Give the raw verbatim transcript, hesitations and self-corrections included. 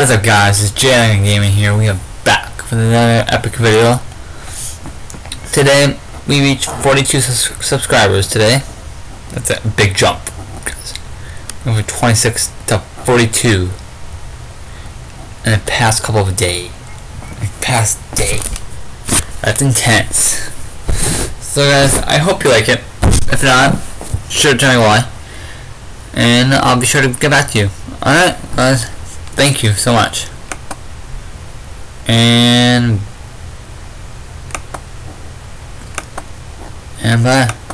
What is up, guys? It's J Gaming here. We are back with another epic video. Today we reached forty-two sus subscribers today. That's a big jump. Over twenty-six to forty-two in the past couple of days. Like past day. That's intense. So guys, I hope you like it. If not, sure tell me why. And I'll be sure to get back to you. Alright guys, thank you so much. And and bye.